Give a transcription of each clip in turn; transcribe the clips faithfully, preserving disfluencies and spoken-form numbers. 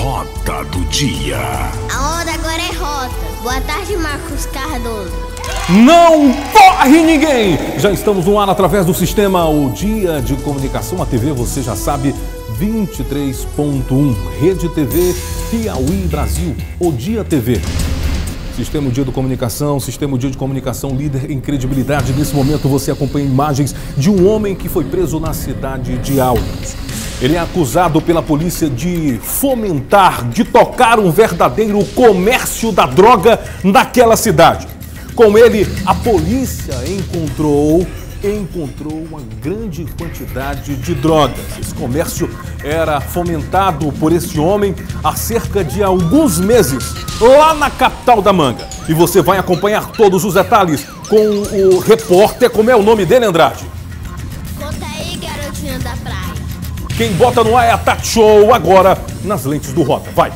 Rota do Dia. A onda agora é rota. Boa tarde, Marcos Cardoso. Não corre ninguém! Já estamos no ar através do sistema O Dia de Comunicação, a T V, você já sabe, vinte e três ponto um, Rede T V Piauí Brasil, O Dia T V. Sistema O Dia de Comunicação, Sistema O Dia de Comunicação, líder em credibilidade. Nesse momento você acompanha imagens de um homem que foi preso na cidade de Altos. Ele é acusado pela polícia de fomentar, de tocar um verdadeiro comércio da droga naquela cidade. Com ele, a polícia encontrou, encontrou uma grande quantidade de drogas. Esse comércio era fomentado por esse homem há cerca de alguns meses, lá na capital da Manga. E você vai acompanhar todos os detalhes com o repórter, como é o nome dele, Andrade? Conta aí, garotinha da praia. Quem bota no ar é a Tati Show, agora nas lentes do Rota. Vai!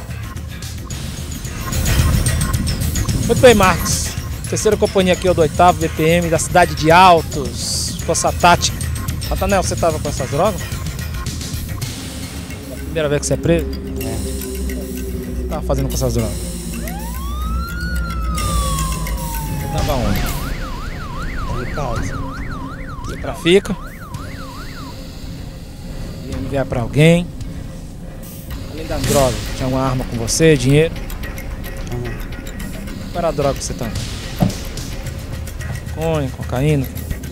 Muito bem, Marcos. Terceira companhia aqui, é o do oitavo B P M da cidade de Altos, Força Tática. Natanel, você estava com essas drogas? Primeira vez que você é preso? É. O que você estava fazendo com essas drogas? Você estava onde? De casa. Você trafica? Ia enviar para alguém? Além das drogas, tinha alguma arma com você, dinheiro? Uhum. Qual era a droga que você estava? Maconha, cocaína.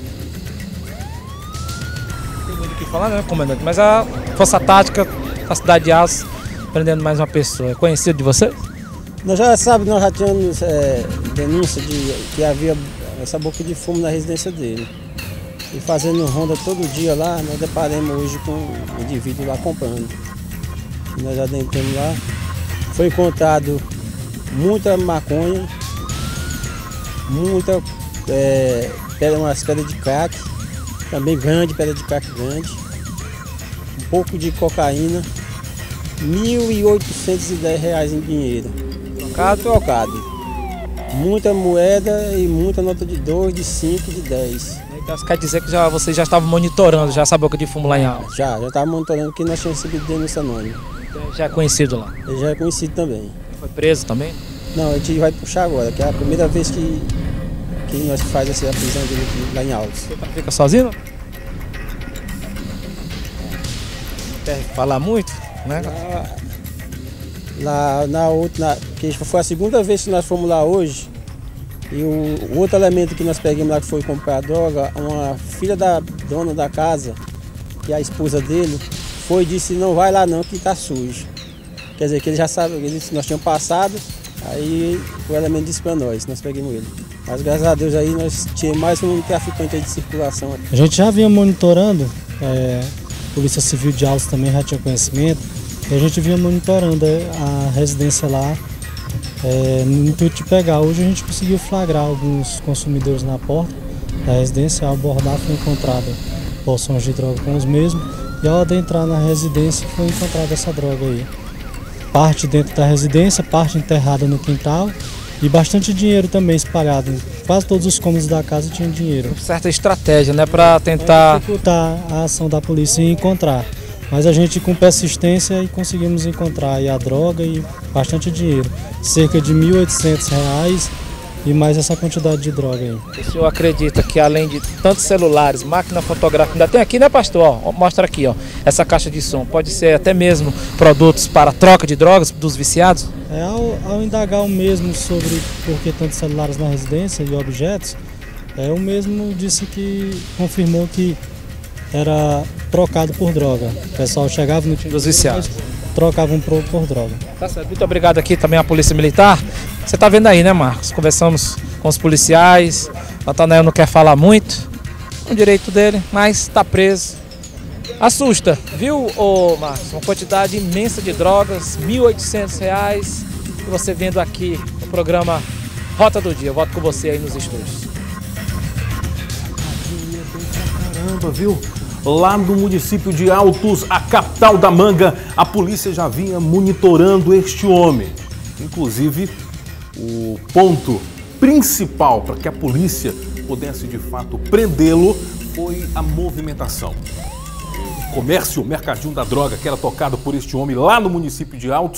Tem muito o que falar, né, comandante? Mas a Força Tática da cidade de Altos prendendo mais uma pessoa. É conhecido de vocês? Nós já sabemos, nós já tínhamos é, denúncia de que havia essa boca de fumo na residência dele. E fazendo ronda todo dia lá, nós deparamos hoje com um indivíduo lá comprando. E nós já adentramos lá. Foi encontrado muita maconha, muita É, pedra, umas pedras de crack, também grande, pedra de crack grande, um pouco de cocaína, mil e oitocentos e dez reais em dinheiro, trocado, trocado, muita moeda e muita nota de dois, de cinco, de dez. Então isso quer dizer que já, vocês já estavam monitorando já essa boca de fumo lá em Altos? Já, já estava monitorando que nós tínhamos recebido denúncia anônima. Então já é conhecido lá? Ele já é conhecido também. Foi preso também? Não, a gente vai puxar agora, que é a primeira vez que que nós faz essa prisão dele aqui, lá em Altos. Você fica sozinho? Quer falar muito, né? Lá, lá na outra, na, que foi a segunda vez que nós fomos lá hoje, e o, o outro elemento que nós pegamos lá que foi comprar droga, uma filha da dona da casa, que é a esposa dele, foi e disse, não vai lá não, que tá sujo. Quer dizer, que ele já sabe, ele disse que nós tínhamos passado, aí o elemento disse para nós, nós pegamos ele. Mas graças a Deus aí nós tínhamos mais um traficante aí de circulação aqui. A gente já vinha monitorando, é, a Polícia Civil de Altos também já tinha conhecimento, e a gente vinha monitorando a residência lá, é, no intuito de pegar. Hoje a gente conseguiu flagrar alguns consumidores na porta da residência, ao abordar foi encontrada porções de droga com os mesmos, e ao adentrar na residência foi encontrada essa droga aí. Parte dentro da residência, parte enterrada no quintal, e bastante dinheiro também espalhado. Quase todos os cômodos da casa tinham dinheiro. Certa estratégia, né, para tentar dificultar a ação da polícia e encontrar. Mas a gente com persistência e conseguimos encontrar aí a droga e bastante dinheiro. Cerca de mil e oitocentos reais e mais essa quantidade de droga aí. O senhor acredita que além de tantos celulares, máquina fotográfica, ainda tem aqui, né, pastor? Ó, mostra aqui, ó, essa caixa de som. Pode ser até mesmo produtos para troca de drogas dos viciados? É, ao, ao indagar o mesmo sobre por que tantos celulares na residência e objetos, é, o mesmo disse que confirmou que era trocado por droga. O pessoal chegava no time dos viciados, trocavam por, por droga. Tá certo. Muito obrigado aqui também à Polícia Militar. Você está vendo aí, né, Marcos? Conversamos com os policiais. O Natanel não quer falar muito, é um direito dele, mas está preso. Assusta, viu, ô Marcos? Uma quantidade imensa de drogas, mil e oitocentos reais. E você vendo aqui no programa Rota do Dia. Eu volto com você aí nos estúdios. Caramba, viu? Lá no município de Altos, a capital da Manga, a polícia já vinha monitorando este homem. Inclusive, o ponto principal para que a polícia pudesse de fato prendê-lo foi a movimentação. O comércio, o mercadinho da droga que era tocado por este homem lá no município de Altos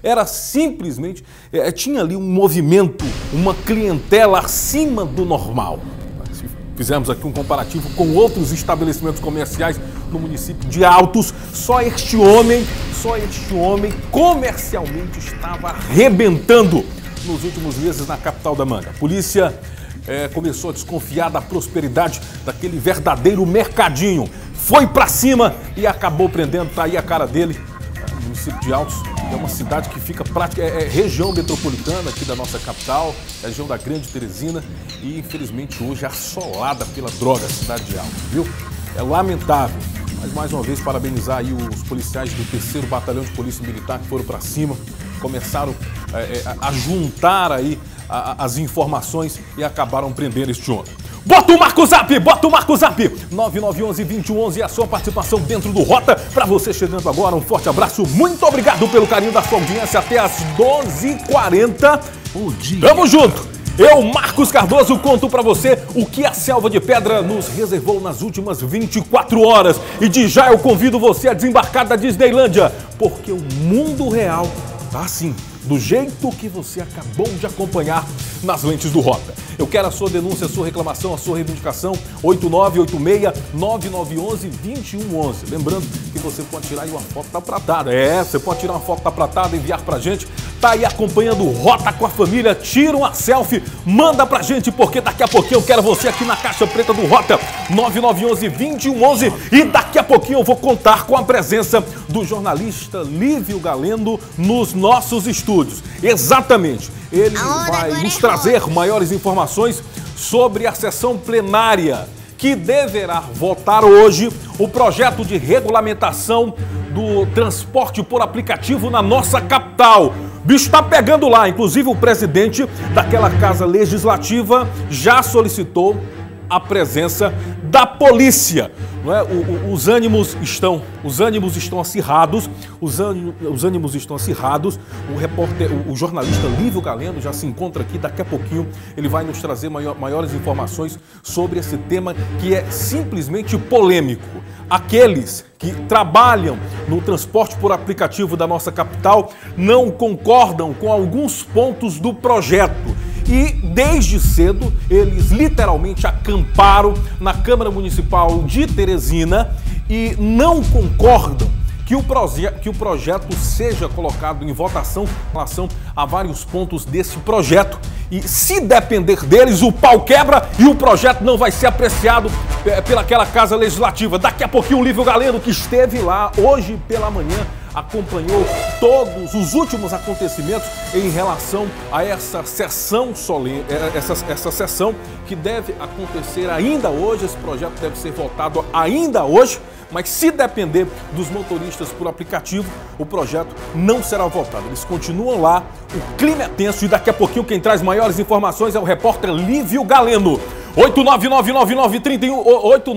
Era simplesmente, é, tinha ali um movimento, uma clientela acima do normal. Fizemos aqui um comparativo com outros estabelecimentos comerciais no município de Altos. Só este homem, só este homem comercialmente estava arrebentando nos últimos meses na capital da Manga. A polícia é, começou a desconfiar da prosperidade daquele verdadeiro mercadinho. Foi pra cima e acabou prendendo, tá aí a cara dele. O município de Altos é uma cidade que fica praticamente, é, é região metropolitana aqui da nossa capital, é região da Grande Teresina e infelizmente hoje é assolada pela droga a cidade de Altos, viu? É lamentável, mas mais uma vez parabenizar aí os policiais do terceiro Batalhão de Polícia Militar que foram para cima, começaram é, é, a juntar aí a, a, as informações e acabaram prendendo este homem. Bota o Marco Zap, bota o Marco Zap, nove nove um um, dois um um um, a sua participação dentro do Rota. Para você chegando agora, um forte abraço, muito obrigado pelo carinho da sua audiência até as doze e quarenta. Tamo junto! Eu, Marcos Cardoso, conto para você o que a Selva de Pedra nos reservou nas últimas vinte e quatro horas. E de já eu convido você a desembarcar da Disneylândia, porque o mundo real tá assim, do jeito que você acabou de acompanhar nas lentes do Rota. Eu quero a sua denúncia, a sua reclamação, a sua reivindicação, oito nove oito seis, nove nove um um, dois um um um. Lembrando que você pode tirar aí uma foto da pratada. É, você pode tirar uma foto da pratada, enviar pra gente. Tá aí acompanhando o Rota com a família, tira uma selfie, manda pra gente, porque daqui a pouquinho eu quero você aqui na caixa preta do Rota, nove nove um um, dois um um um. E daqui a pouquinho eu vou contar com a presença do jornalista Lívio Galeno nos nossos estúdios. Exatamente. Ele vai nos trazer maiores informações sobre a sessão plenária que deverá votar hoje o projeto de regulamentação do transporte por aplicativo na nossa capital. O bicho está pegando lá, inclusive o presidente daquela casa legislativa já solicitou a presença da polícia. Não é? o, o, os ânimos estão, os ânimos estão acirrados, os ânimos, os ânimos estão acirrados. O repórter, o, o jornalista Lívio Galeno já se encontra aqui. Daqui a pouquinho ele vai nos trazer maior, maiores informações sobre esse tema que é simplesmente polêmico. Aqueles que trabalham no transporte por aplicativo da nossa capital não concordam com alguns pontos do projeto. E desde cedo eles literalmente acamparam na Câmara Municipal de Teresina e não concordam que o, proje que o projeto seja colocado em votação em relação a vários pontos desse projeto. E se depender deles, o pau quebra e o projeto não vai ser apreciado pelaquela Casa Legislativa. Daqui a pouquinho o Lívio Galeno, que esteve lá hoje pela manhã, acompanhou todos os últimos acontecimentos em relação a essa sessão solene, essa, essa sessão que deve acontecer ainda hoje. Esse projeto deve ser votado ainda hoje, mas se depender dos motoristas por aplicativo, o projeto não será votado. Eles continuam lá, o clima é tenso e daqui a pouquinho quem traz maiores informações é o repórter Lívio Galeno. oito nove nove nove nove três um, oito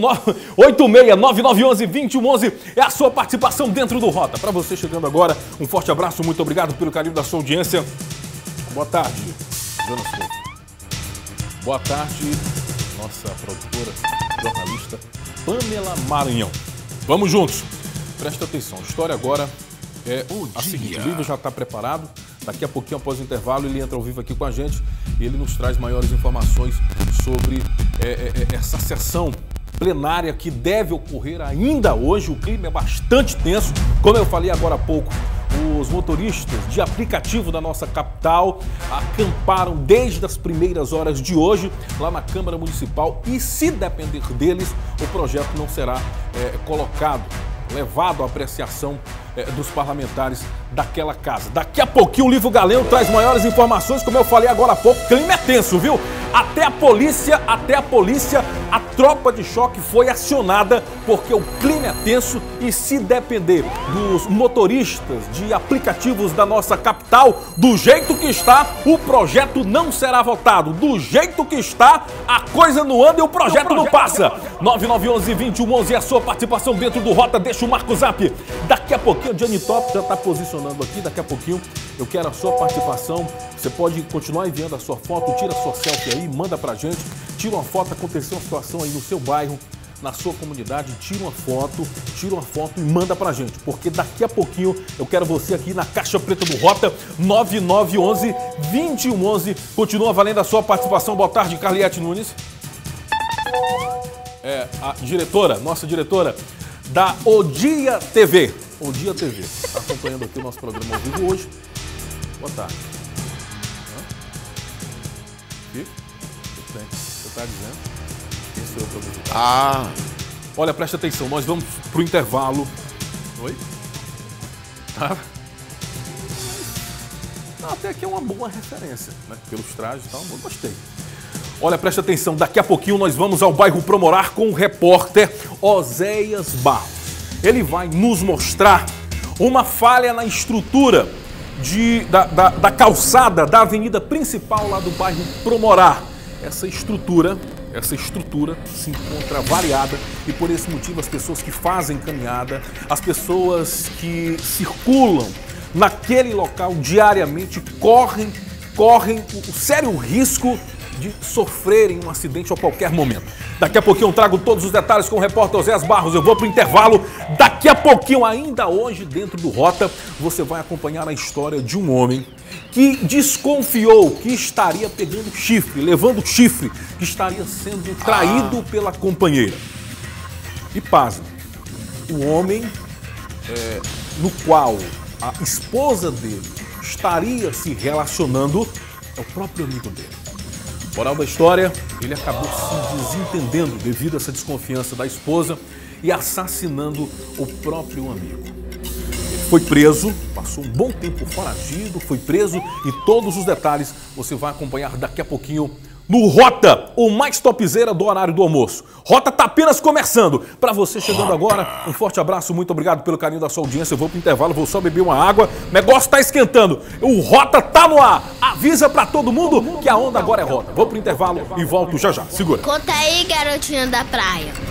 seis nove nove um um, dois um um um é a sua participação dentro do Rota. Para você chegando agora, um forte abraço, muito obrigado pelo carinho da sua audiência. Boa tarde, Dona Souza. Boa tarde, nossa produtora, jornalista Pamela Maranhão. Vamos juntos. Presta atenção, a história agora é a seguinte, o Lívio já está preparado. Daqui a pouquinho, após o intervalo, ele entra ao vivo aqui com a gente e ele nos traz maiores informações sobre é, é, essa sessão plenária que deve ocorrer ainda hoje. O clima é bastante tenso. Como eu falei agora há pouco, os motoristas de aplicativo da nossa capital acamparam desde as primeiras horas de hoje lá na Câmara Municipal e, se depender deles, o projeto não será é, colocado, levado à apreciação é, dos parlamentares daquela casa. Daqui a pouquinho o Lívio Galeno traz maiores informações, como eu falei agora há pouco, o clima é tenso, viu? Até a polícia, até a polícia, a tropa de choque foi acionada porque o clima é tenso e, se depender dos motoristas de aplicativos da nossa capital, do jeito que está, o projeto não será votado. Do jeito que está, a coisa não anda e o projeto, o projeto não passa. nove nove um um, dois um um um é a sua participação dentro do Rota, deixa o Marco Zap. Daqui a pouquinho o Gianni Top já está posicionando aqui, daqui a pouquinho eu quero a sua participação. Você pode continuar enviando a sua foto, tira a sua selfie aí, manda pra gente, tira uma foto, aconteceu uma situação aí no seu bairro, na sua comunidade, tira uma foto, tira uma foto e manda pra gente, porque daqui a pouquinho eu quero você aqui na Caixa Preta do Rota nove nove um um, dois um um um. Continua valendo a sua participação. Boa tarde, Carliette Nunes. É, a diretora, nossa diretora da O Dia T V. O Dia T V. Está acompanhando aqui o nosso programa ao vivo hoje. Boa tarde. Fico? Tudo bem. Você está dizendo? Esse é o problema. Ah! Olha, presta atenção, nós vamos pro intervalo. Oi? Ah. Até que é uma boa referência, né? Pelos trajes e tal, eu gostei. Olha, presta atenção, daqui a pouquinho nós vamos ao bairro Promorar com o repórter Oséias Barros. Ele vai nos mostrar uma falha na estrutura de, da, da, da calçada da avenida principal lá do bairro Promorar. Essa estrutura, essa estrutura se encontra variada e por esse motivo as pessoas que fazem caminhada, as pessoas que circulam naquele local diariamente correm, correm o sério risco de sofrerem um acidente a qualquer momento. Daqui a pouquinho eu trago todos os detalhes com o repórter Oséias Barros. Eu vou para o intervalo. Daqui a pouquinho, ainda hoje, dentro do Rota, você vai acompanhar a história de um homem que desconfiou que estaria pegando chifre, levando chifre, que estaria sendo traído pela companheira. E pasme, o homem é, no qual a esposa dele estaria se relacionando é o próprio amigo dele. Moral da história, ele acabou se desentendendo devido a essa desconfiança da esposa e assassinando o próprio amigo. Ele foi preso, passou um bom tempo foragido, foi preso e todos os detalhes você vai acompanhar daqui a pouquinho no Rota, o mais topzera do horário do almoço. Rota tá apenas começando. Para você chegando agora, um forte abraço, muito obrigado pelo carinho da sua audiência. Eu vou pro intervalo, vou só beber uma água. O negócio tá esquentando. O Rota tá no ar. Avisa para todo mundo que a onda agora é Rota. Vou pro intervalo e volto já já. Segura. Conta aí, garotinha da praia.